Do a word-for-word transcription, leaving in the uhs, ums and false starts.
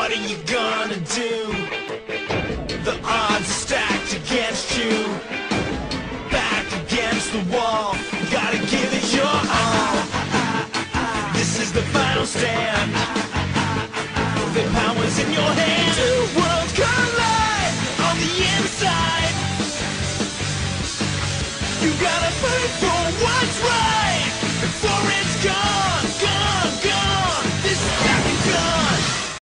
What are you gonna do? The odds are stacked against you. Back against the wall, gotta give it your all. This is the final stand. The power's in your hand. Two worlds collide on the inside. You gotta fight for what's right before it's gone.